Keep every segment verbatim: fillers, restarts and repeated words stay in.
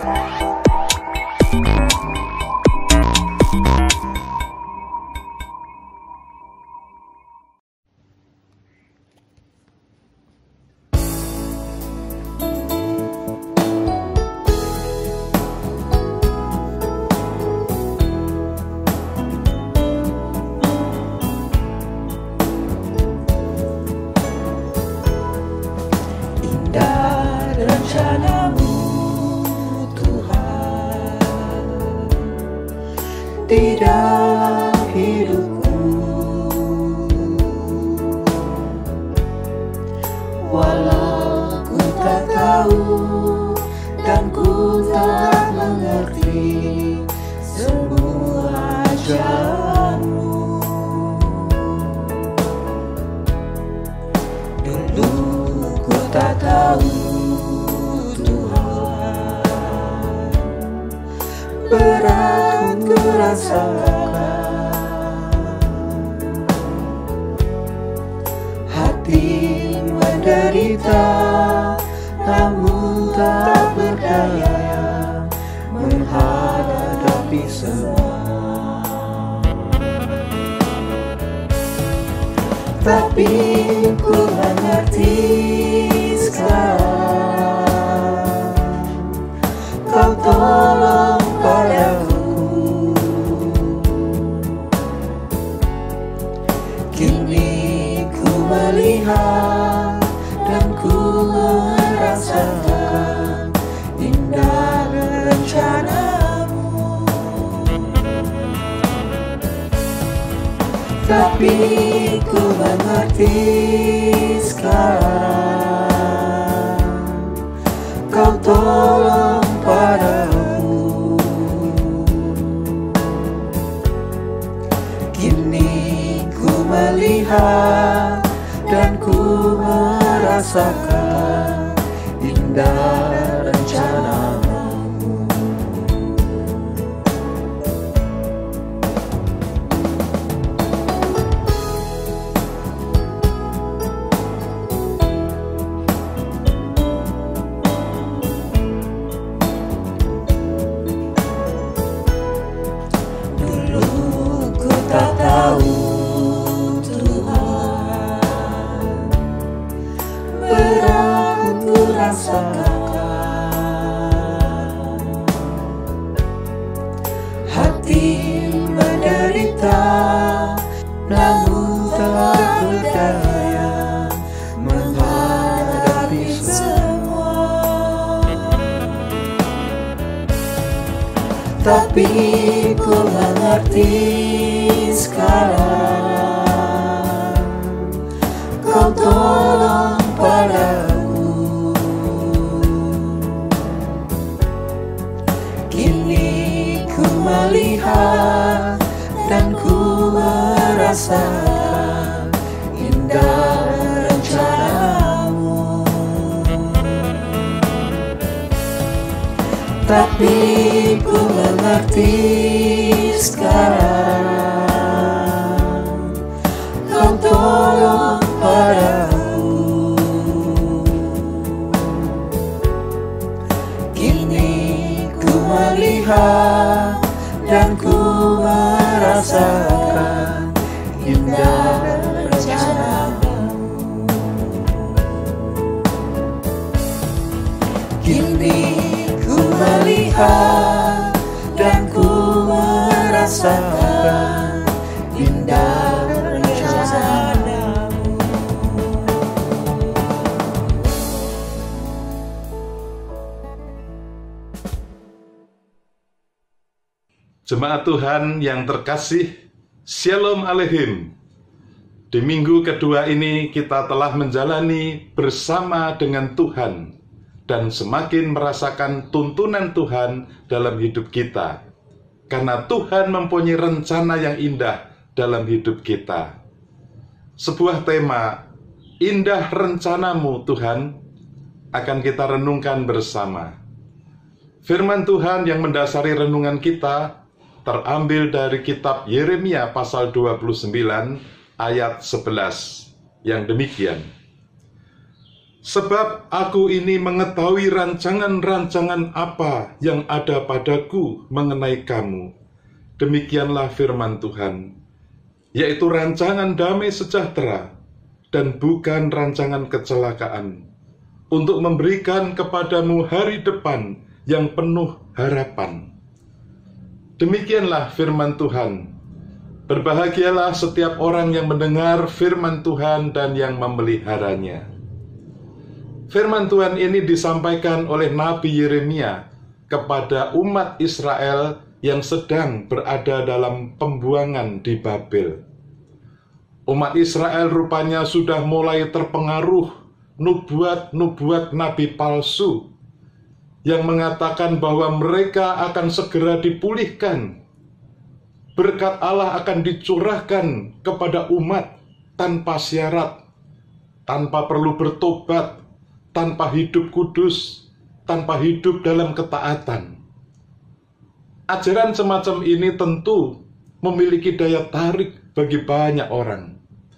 Rencanamu Tuhan di dalam hidupku, walau ku tak tahu dan ku tak mengerti semua jalanmu. Dulu ku tak tahu berat ku rasakan, hati menderita namun tak berdaya menghadapi semua. Tapi ku mengerti sekarang, Kau tolong padaku. Kini ku melihat dan ku merasakan indah rencanamu. Tapi ku mengerti sekarang, Kau tolong padaku. Kini ku melihat dan ku merasakan indah rencanamu. Tak tahu Tuhan, berat ku rasakan, hati menderita namun tak berdaya menghadapi semua. Tapi ku mengerti sekarang, Kau tolong padaku. Kini ku melihat dan ku merasakan indah rencanamu. Tapi ku mengerti sekarang, Kau tolong padaku. Kini ku melihat dan ku merasakan indah rencanamu. Kini ku melihat dan ku merasakan indah rencanamu. Jemaat Tuhan yang terkasih, Shalom Aleichem. Di minggu kedua ini kita telah menjalani bersama dengan Tuhan dan semakin merasakan tuntunan Tuhan dalam hidup kita. Karena Tuhan mempunyai rencana yang indah dalam hidup kita. Sebuah tema, indah rencanamu Tuhan, akan kita renungkan bersama. Firman Tuhan yang mendasari renungan kita terambil dari kitab Yeremia pasal dua puluh sembilan ayat sebelas yang demikian. Sebab aku ini mengetahui rancangan-rancangan apa yang ada padaku mengenai kamu. Demikianlah firman Tuhan, yaitu rancangan damai sejahtera dan bukan rancangan kecelakaan, untuk memberikan kepadamu hari depan yang penuh harapan. Demikianlah firman Tuhan. Berbahagialah setiap orang yang mendengar firman Tuhan dan yang memeliharanya. Firman Tuhan ini disampaikan oleh Nabi Yeremia kepada umat Israel yang sedang berada dalam pembuangan di Babel. Umat Israel rupanya sudah mulai terpengaruh nubuat-nubuat nabi palsu yang mengatakan bahwa mereka akan segera dipulihkan. Berkat Allah akan dicurahkan kepada umat tanpa syarat, tanpa perlu bertobat, tanpa hidup kudus, tanpa hidup dalam ketaatan. Ajaran semacam ini tentu memiliki daya tarik bagi banyak orang.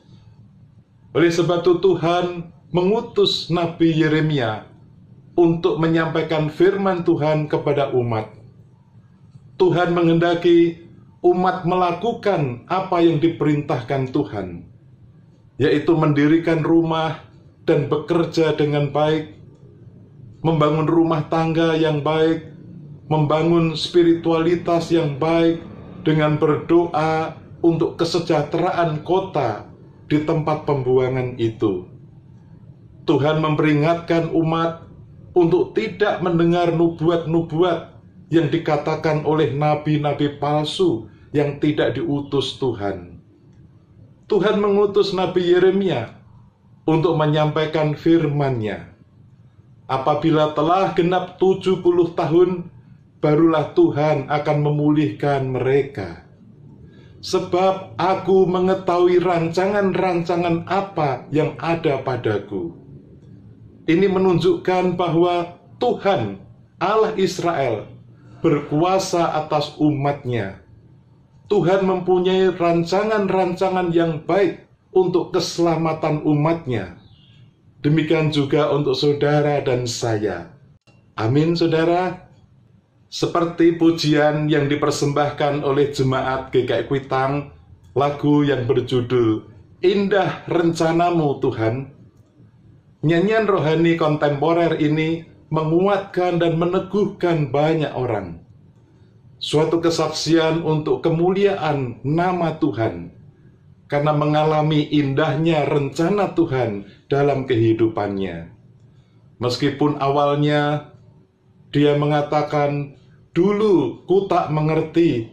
Oleh sebab itu Tuhan mengutus Nabi Yeremia untuk menyampaikan firman Tuhan kepada umat. Tuhan menghendaki umat melakukan apa yang diperintahkan Tuhan, yaitu mendirikan rumah dan bekerja dengan baik, membangun rumah tangga yang baik, membangun spiritualitas yang baik dengan berdoa untuk kesejahteraan kota di tempat pembuangan itu. Tuhan memperingatkan umat untuk tidak mendengar nubuat-nubuat yang dikatakan oleh nabi-nabi palsu yang tidak diutus Tuhan. Tuhan mengutus Nabi Yeremia untuk menyampaikan firman-Nya. Apabila telah genap tujuh puluh tahun, barulah Tuhan akan memulihkan mereka. Sebab aku mengetahui rancangan-rancangan apa yang ada padaku. Ini menunjukkan bahwa Tuhan, Allah Israel, berkuasa atas umat-Nya. Tuhan mempunyai rancangan-rancangan yang baik untuk keselamatan umat-Nya. Demikian juga untuk saudara dan saya. Amin, saudara. Seperti pujian yang dipersembahkan oleh jemaat G K I Kuitang, lagu yang berjudul Indah Rencanamu Tuhan. Nyanyian rohani kontemporer ini menguatkan dan meneguhkan banyak orang. Suatu kesaksian untuk kemuliaan nama Tuhan, karena mengalami indahnya rencana Tuhan dalam kehidupannya. Meskipun awalnya dia mengatakan, dulu ku tak mengerti,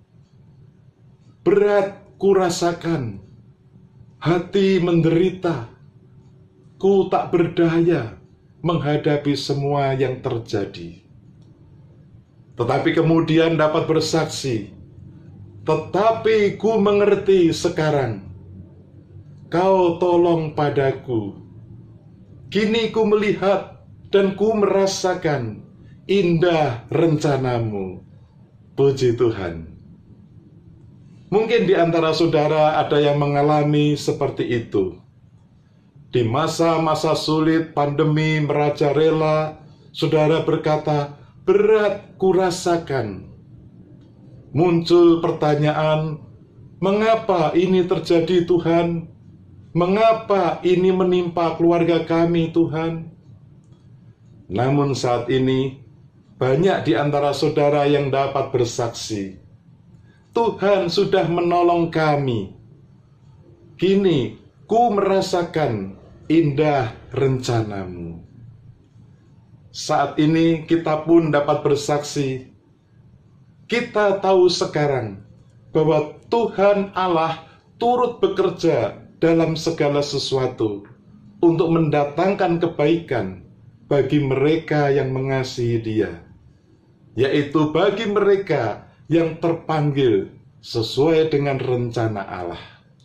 berat ku rasakan, hati menderita, ku tak berdaya menghadapi semua yang terjadi. Tetapi kemudian dapat bersaksi, tetapi ku mengerti sekarang, kau tolong padaku. Kini ku melihat dan ku merasakan indah rencanamu. Puji Tuhan. Mungkin di antara saudara ada yang mengalami seperti itu. Di masa-masa sulit pandemi merajalela, saudara berkata, berat kurasakan. Muncul pertanyaan, mengapa ini terjadi Tuhan? Mengapa ini menimpa keluarga kami Tuhan? Namun saat ini, banyak di antara saudara yang dapat bersaksi, Tuhan sudah menolong kami. Kini, ku merasakan indah rencanamu. Saat ini kita pun dapat bersaksi, kita tahu sekarang bahwa Tuhan Allah turut bekerja dalam segala sesuatu untuk mendatangkan kebaikan bagi mereka yang mengasihi Dia, yaitu bagi mereka yang terpanggil sesuai dengan rencana Allah.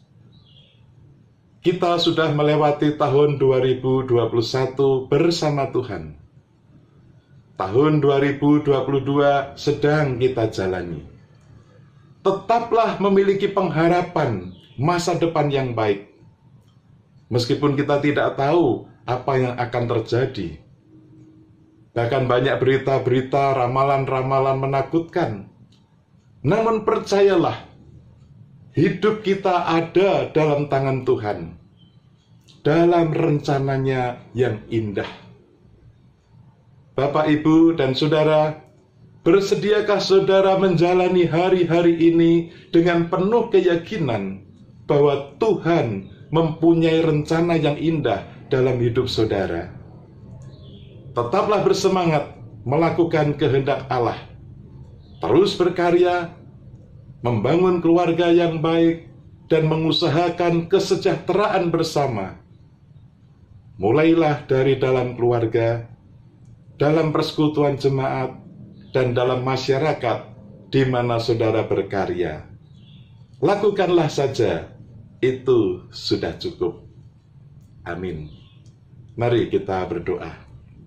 Kita sudah melewati tahun dua ribu dua puluh satu bersama Tuhan. Tahun dua ribu dua puluh dua sedang kita jalani. Tetaplah memiliki pengharapan masa depan yang baik. Meskipun kita tidak tahu apa yang akan terjadi. Bahkan banyak berita-berita, ramalan-ramalan menakutkan. Namun percayalah, hidup kita ada dalam tangan Tuhan, dalam rencananya yang indah. Bapak, Ibu, dan Saudara, bersediakah saudara menjalani hari-hari ini dengan penuh keyakinan bahwa Tuhan mempunyai rencana yang indah dalam hidup saudara? Tetaplah bersemangat melakukan kehendak Allah. Terus berkarya, membangun keluarga yang baik, dan mengusahakan kesejahteraan bersama. Mulailah dari dalam keluarga, dalam persekutuan jemaat, dan dalam masyarakat di mana saudara berkarya. Lakukanlah saja, itu sudah cukup. Amin. Mari kita berdoa.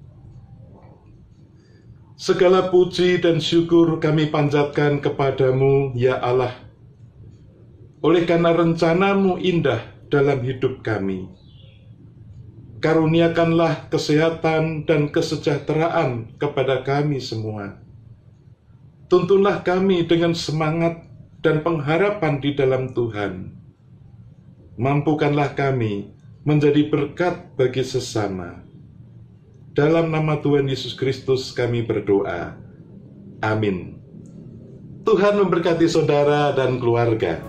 Segala puji dan syukur kami panjatkan kepadamu, ya Allah, oleh karena rencanamu indah dalam hidup kami. Karuniakanlah kesehatan dan kesejahteraan kepada kami semua. Tuntunlah kami dengan semangat dan pengharapan di dalam Tuhan. Mampukanlah kami menjadi berkat bagi sesama. Dalam nama Tuhan Yesus Kristus kami berdoa. Amin. Tuhan memberkati saudara dan keluarga.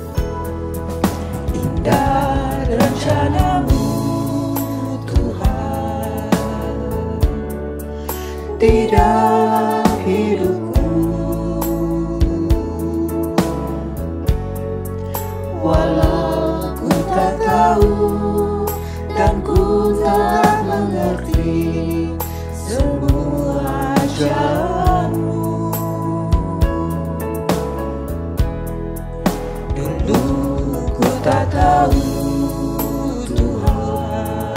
Indah rencanamu Tuhan di dalam hidupku, walau ku tak tahu dan ku tak mengerti semua jalanmu. Dulu ku tak tahu Tuhan,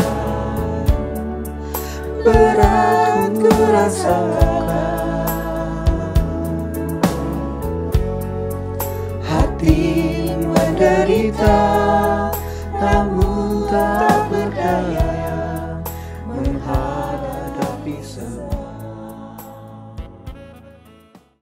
berat ku rasakan, hati menderita